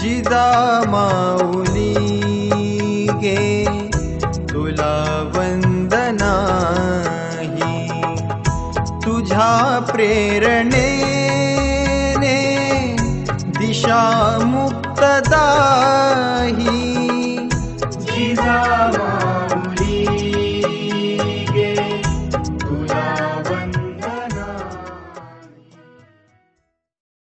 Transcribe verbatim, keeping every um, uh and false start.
जिजा माऊली गे तुला वंदनाही, तुझ्या प्रेरणेने दिशा मुक्तदाही. जिजा